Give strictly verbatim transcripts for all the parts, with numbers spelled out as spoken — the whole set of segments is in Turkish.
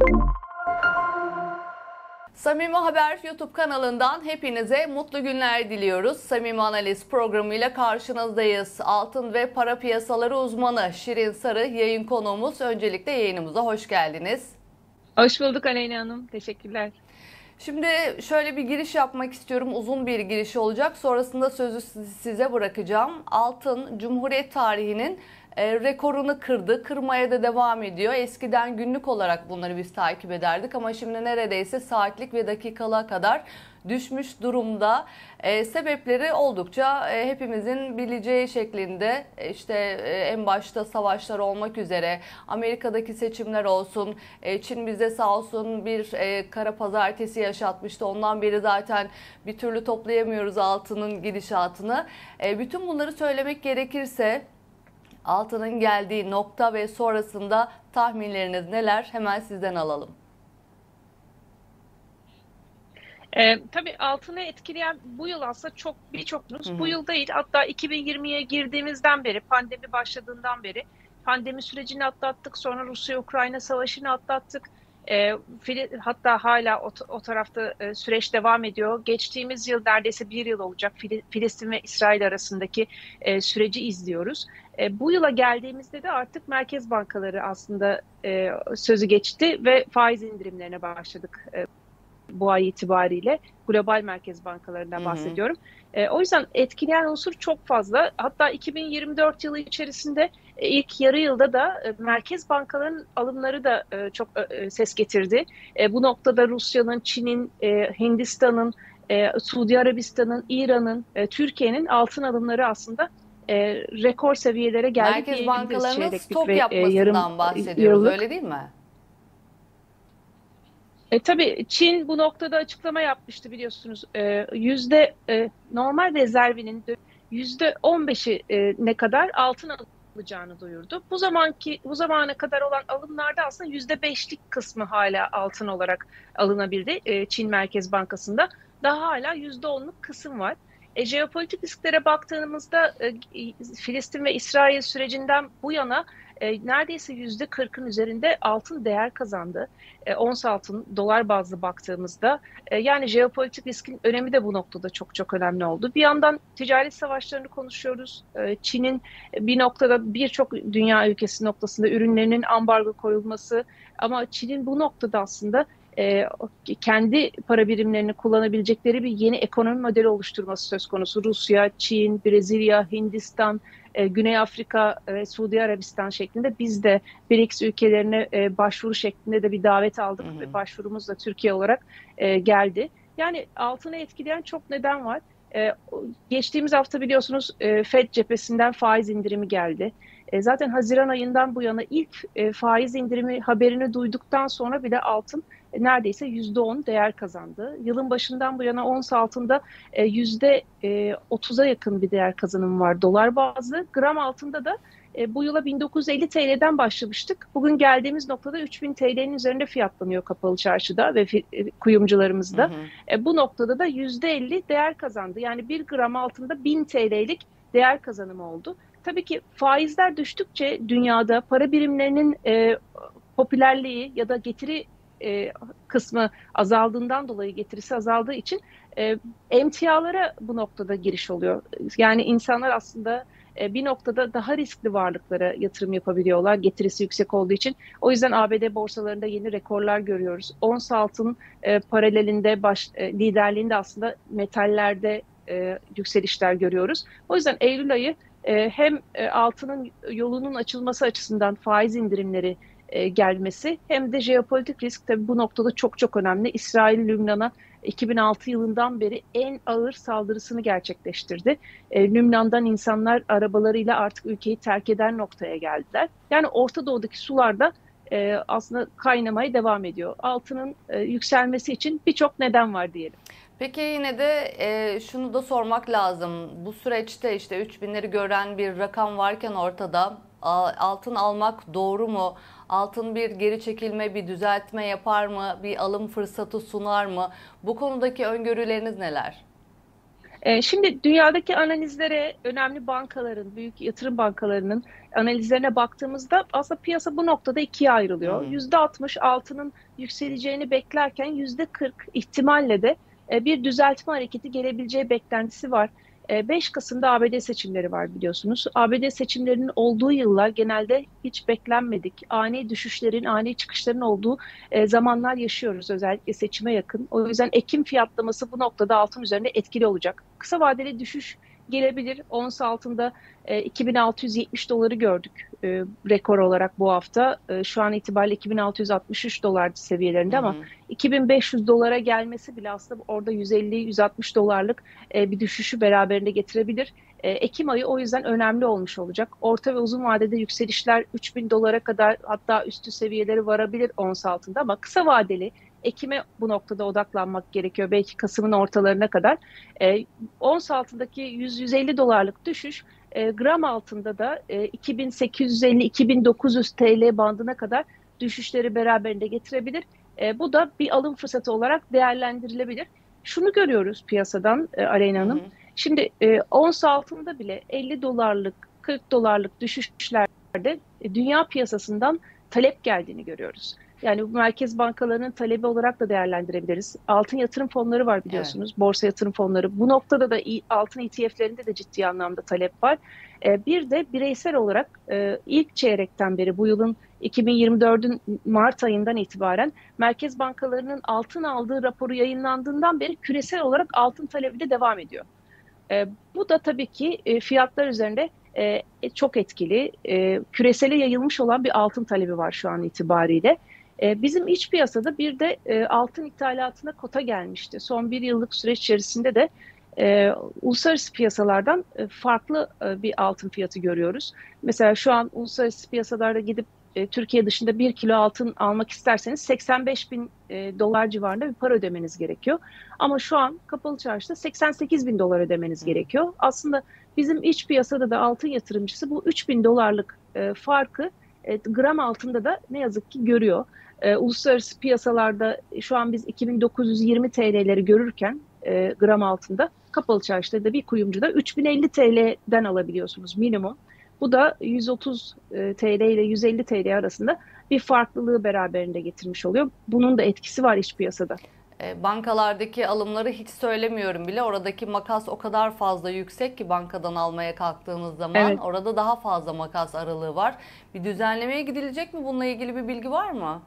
Samimi Haber YouTube kanalından hepinize mutlu günler diliyoruz. Samimi Analiz programıyla karşınızdayız. Altın ve para piyasaları uzmanı Şirin Sarı yayın konuğumuz. Öncelikle yayınımıza hoş geldiniz. Hoş bulduk Aleyna Hanım. Teşekkürler. Şimdi şöyle bir giriş yapmak istiyorum. Uzun bir giriş olacak. Sonrasında sözü size bırakacağım. Altın Cumhuriyet tarihinin E, rekorunu kırdı. Kırmaya da devam ediyor. Eskiden günlük olarak bunları biz takip ederdik ama şimdi neredeyse saatlik ve dakikalığa kadar düşmüş durumda. E, sebepleri oldukça e, hepimizin bileceği şeklinde e, işte e, en başta savaşlar olmak üzere Amerika'daki seçimler olsun, e, Çin bize sağ olsun bir e, kara pazartesi yaşatmıştı. Ondan beri zaten bir türlü toplayamıyoruz altının gidişatını. E, bütün bunları söylemek gerekirse altının geldiği nokta ve sonrasında tahminleriniz neler? Hemen sizden alalım. Ee, tabii altını etkileyen bu yıl aslında çok birçokunuz bu yıl değil, hatta iki bin yirmiye girdiğimizden beri, pandemi başladığından beri pandemi sürecini atlattık, sonra Rusya-Ukrayna savaşını atlattık. Ee, hatta hala o, o tarafta e, süreç devam ediyor. Geçtiğimiz yıl neredeyse bir yıl olacak Filistin ve İsrail arasındaki e, süreci izliyoruz. E, bu yıla geldiğimizde de artık merkez bankaları aslında e, sözü geçti ve faiz indirimlerine başladık. E, bu ay itibariyle global merkez bankalarından bahsediyorum. E, o yüzden etkileyen unsur çok fazla. Hatta iki bin yirmi dört yılı içerisinde e, ilk yarı yılda da e, merkez bankalarının alımları da e, çok e, ses getirdi. E, bu noktada Rusya'nın, Çin'in, e, Hindistan'ın, e, Suudi Arabistan'ın, İran'ın, e, Türkiye'nin altın alımları aslında e, rekor seviyelere geldi. Merkez bankalarının stok ve, yapmasından e, yarım, bahsediyoruz, yıllık. öyle değil mi? E, tabii Çin bu noktada açıklama yapmıştı biliyorsunuz. E, yüzde e, normal rezervinin yüzde on beşi e, ne kadar altın alacağını duyurdu. Bu zamanki bu zamana kadar olan alımlarda aslında yüzde beşlik kısmı hala altın olarak alınabildi e, Çin Merkez Bankası'nda. Daha hala yüzde onluk kısım var. E, jeopolitik risklere baktığımızda e, Filistin ve İsrail sürecinden bu yana e, neredeyse yüzde kırkın üzerinde altın değer kazandı. E, ons altın dolar bazlı baktığımızda e, yani jeopolitik riskin önemi de bu noktada çok çok önemli oldu. Bir yandan ticaret savaşlarını konuşuyoruz. E, Çin'in bir noktada birçok dünya ülkesi noktasında ürünlerinin ambargo koyulması, ama Çin'in bu noktada aslında e, kendi para birimlerini kullanabilecekleri bir yeni ekonomi modeli oluşturması söz konusu. Rusya, Çin, Brezilya, Hindistan, e, Güney Afrika ve Suudi Arabistan şeklinde biz de BRICS ülkelerine e, başvuru şeklinde de bir davet aldık. Hı hı. Ve başvurumuz da Türkiye olarak e, geldi. Yani altını etkileyen çok neden var. E, geçtiğimiz hafta biliyorsunuz e, Fed cephesinden faiz indirimi geldi. E, zaten Haziran ayından bu yana ilk e, faiz indirimi haberini duyduktan sonra bile altın e, neredeyse yüzde on değer kazandı. Yılın başından bu yana ons altında e, yüzde otuza yakın bir değer kazanımı var dolar bazlı. Gram altında da e, bu yıla bin dokuz yüz elli T L'den başlamıştık. Bugün geldiğimiz noktada üç bin T L'nin üzerinde fiyatlanıyor kapalı çarşıda ve e, kuyumcularımızda. Hı hı. E, bu noktada da yüzde elli değer kazandı. Yani bir gram altında bin T L'lik değer kazanımı oldu. Tabii ki faizler düştükçe dünyada para birimlerinin e, popülerliği ya da getiri e, kısmı azaldığından dolayı, getirisi azaldığı için e, emtialara bu noktada giriş oluyor. Yani insanlar aslında e, bir noktada daha riskli varlıklara yatırım yapabiliyorlar, getirisi yüksek olduğu için. O yüzden A B D borsalarında yeni rekorlar görüyoruz. Ons altın e, paralelinde baş, e, liderliğinde aslında metallerde e, yükselişler görüyoruz. O yüzden Eylül ayı e, hem e, altının yolunun açılması açısından faiz indirimleri e, gelmesi, hem de jeopolitik risk tabii bu noktada çok çok önemli. İsrail Lübnan'a iki bin altı yılından beri en ağır saldırısını gerçekleştirdi. E, Lübnan'dan insanlar arabalarıyla artık ülkeyi terk eden noktaya geldiler. Yani Orta Doğu'daki sularda e, aslında kaynamaya devam ediyor. Altının e, yükselmesi için birçok neden var diyelim. Peki yine de e, şunu da sormak lazım. Bu süreçte işte üç binleri gören bir rakam varken ortada altın almak doğru mu? Altın bir geri çekilme, bir düzeltme yapar mı? Bir alım fırsatı sunar mı? Bu konudaki öngörüleriniz neler? E, şimdi dünyadaki analizlere, önemli bankaların, büyük yatırım bankalarının analizlerine baktığımızda aslında piyasa bu noktada ikiye Hı ayrılıyor. hı. yüzde altmış altının yükseleceğini beklerken yüzde kırk ihtimalle de e, bir düzeltme hareketi gelebileceği beklentisi var. E, beş Kasım'da A B D seçimleri var biliyorsunuz. A B D seçimlerinin olduğu yıllar genelde hiç beklenmedik, ani düşüşlerin, ani çıkışların olduğu e, zamanlar yaşıyoruz, özellikle seçime yakın. O yüzden Ekim fiyatlaması bu noktada altın üzerinde etkili olacak. Kısa vadeli düşüş gelebilir. Ons altında e, iki bin altı yüz yetmiş doları gördük e, rekor olarak bu hafta. E, şu an itibariyle iki bin altı yüz altmış üç dolar Hı seviyelerinde ama hı. iki bin beş yüz dolara gelmesi bile aslında orada yüz elli yüz altmış dolarlık e, bir düşüşü beraberinde getirebilir. E, Ekim ayı o yüzden önemli olmuş olacak. Orta ve uzun vadede yükselişler üç bin dolara kadar, hatta üstü seviyeleri varabilir ons altında, ama kısa vadeli Ekim'e bu noktada odaklanmak gerekiyor. Belki Kasım'ın ortalarına kadar. E, Ons altındaki yüz yüz elli dolarlık düşüş e, gram altında da e, iki bin sekiz yüz elli iki bin dokuz yüz T L bandına kadar düşüşleri beraberinde getirebilir. E, bu da bir alım fırsatı olarak değerlendirilebilir. Şunu görüyoruz piyasadan e, Aleyna Hı Hanım. hı. Şimdi e, ons altında bile elli dolarlık, kırk dolarlık düşüşlerde e, dünya piyasasından talep geldiğini görüyoruz. Yani bu merkez bankalarının talebi olarak da değerlendirebiliriz. Altın yatırım fonları var Evet. biliyorsunuz, borsa yatırım fonları. Bu noktada da i- altın E T F'lerinde de ciddi anlamda talep var. E, bir de bireysel olarak e, ilk çeyrekten beri, bu yılın iki bin yirmi dördün Mart ayından itibaren merkez bankalarının altın aldığı raporu yayınlandığından beri küresel olarak altın talebi de devam ediyor. E, bu da tabii ki e, fiyatlar üzerinde e, çok etkili. E, küresele yayılmış olan bir altın talebi var şu an itibariyle. E, bizim iç piyasada bir de e, altın ithalatına kota gelmişti. Son bir yıllık süreç içerisinde de e, uluslararası piyasalardan e, farklı e, bir altın fiyatı görüyoruz. Mesela şu an uluslararası piyasalarda gidip e, Türkiye dışında bir kilo altın almak isterseniz seksen beş bin e, dolar civarında bir para ödemeniz gerekiyor. Ama şu an kapalı çarşıda seksen sekiz bin dolar ödemeniz Hı hı. gerekiyor. Aslında bizim iç piyasada da altın yatırımcısı bu üç bin dolarlık e, farkı e, gram altında da ne yazık ki görüyor. E, uluslararası piyasalarda şu an biz iki bin dokuz yüz yirmi T L'leri görürken e, gram altında, kapalı çarşıda da bir kuyumcuda üç bin elli T L'den alabiliyorsunuz minimum. Bu da yüz otuz e, T L ile yüz elli T L arasında bir farklılığı beraberinde getirmiş oluyor. Bunun da etkisi var iç piyasada. E, Bankalardaki alımları hiç söylemiyorum bile. Oradaki makas o kadar fazla yüksek ki bankadan almaya kalktığınız zaman Evet. orada daha fazla makas aralığı var. Bir düzenlemeye gidilecek mi? Bununla ilgili bir bilgi var mı?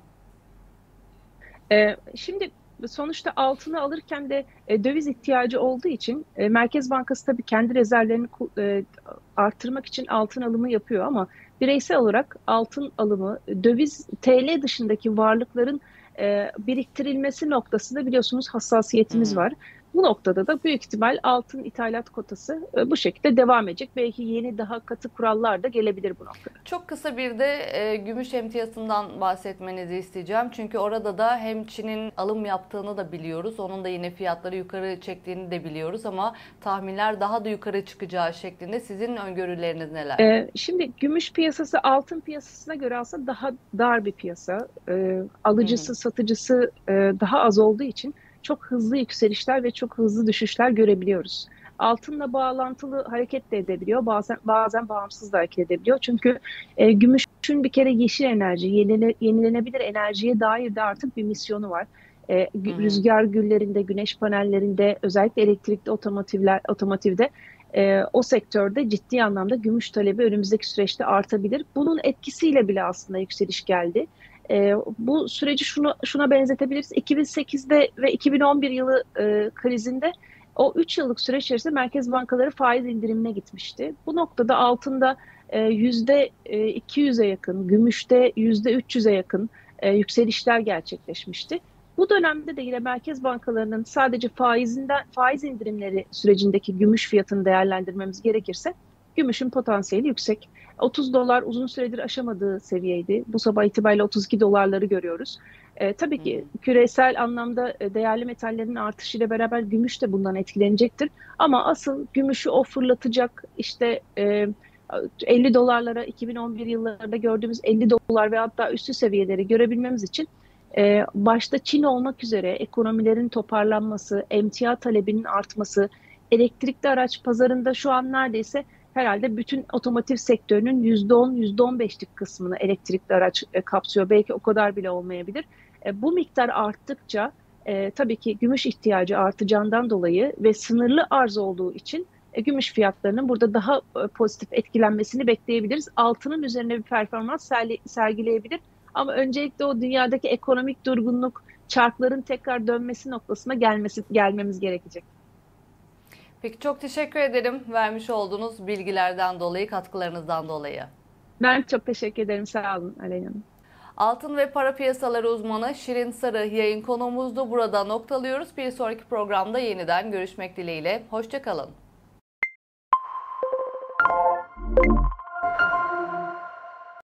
Ee, şimdi sonuçta altını alırken de e, döviz ihtiyacı olduğu için e, Merkez Bankası tabii kendi rezervlerini ku- e, arttırmak için altın alımı yapıyor, ama bireysel olarak altın alımı, döviz T L dışındaki varlıkların e, biriktirilmesi noktasında biliyorsunuz Hı hassasiyetimiz hı. var. Bu noktada da büyük ihtimal altın ithalat kotası e, bu şekilde devam edecek. Belki yeni daha katı kurallar da gelebilir bu noktada. Çok kısa bir de e, gümüş emtiyasından bahsetmenizi isteyeceğim. Çünkü orada da hem Çin'in alım yaptığını da biliyoruz. Onun da yine fiyatları yukarı çektiğini de biliyoruz ama tahminler daha da yukarı çıkacağı şeklinde. Sizin öngörüleriniz neler? Ee, şimdi gümüş piyasası altın piyasasına göre aslında daha dar bir piyasa. Ee, Hı hı. alıcısı, satıcısı e, daha az olduğu için çok hızlı yükselişler ve çok hızlı düşüşler görebiliyoruz. Altınla bağlantılı hareket de edebiliyor, bazen bazen bağımsız da hareket edebiliyor. Çünkü e, gümüşün bir kere yeşil enerji, yenile- yenilenebilir enerjiye dair de artık bir misyonu var. E, Hı gü- hı. rüzgar güllerinde, güneş panellerinde, özellikle elektrikli otomotivler, otomotivde e, o sektörde ciddi anlamda gümüş talebi önümüzdeki süreçte artabilir. Bunun etkisiyle bile aslında yükseliş geldi. E, bu süreci şunu, şuna benzetebiliriz. iki bin sekizde ve iki bin on bir yılı e, krizinde o üç yıllık süreç içerisinde merkez bankaları faiz indirimine gitmişti. Bu noktada altında e, yüzde iki yüze yakın, gümüşte yüzde üç yüze yakın e, yükselişler gerçekleşmişti. Bu dönemde de yine merkez bankalarının sadece faizinden faiz indirimleri sürecindeki gümüş fiyatını değerlendirmemiz gerekirse gümüşün potansiyeli yüksek. otuz dolar uzun süredir aşamadığı seviyeydi. Bu sabah itibariyle otuz iki dolarları görüyoruz. E, tabii Hı ki hı. küresel anlamda e, değerli metallerin artışıyla beraber gümüş de bundan etkilenecektir. Ama asıl gümüşü o fırlatacak işte e, elli dolarlara, iki bin on bir yıllarında gördüğümüz elli dolar ve hatta üstü seviyeleri görebilmemiz için ee, başta Çin olmak üzere ekonomilerin toparlanması, emtia talebinin artması, elektrikli araç pazarında şu an neredeyse herhalde bütün otomotiv sektörünün yüzde on, yüzde on beşlik kısmını elektrikli araç e, kapsıyor. Belki o kadar bile olmayabilir. E, bu miktar arttıkça e, tabii ki gümüş ihtiyacı artacağından dolayı ve sınırlı arz olduğu için e, gümüş fiyatlarının burada daha e, pozitif etkilenmesini bekleyebiliriz. Altının üzerine bir performans sergi, sergileyebilir. Ama öncelikle o dünyadaki ekonomik durgunluk, çarkların tekrar dönmesi noktasına gelmesi gelmemiz gerekecek. Peki çok teşekkür ederim vermiş olduğunuz bilgilerden dolayı, katkılarınızdan dolayı. Ben çok teşekkür ederim. Sağ olun Aleyna Hanım. Altın ve para piyasaları uzmanı Şirin Sarı yayın konuğumuzdu. Burada noktalıyoruz. Bir sonraki programda yeniden görüşmek dileğiyle. Hoşça kalın.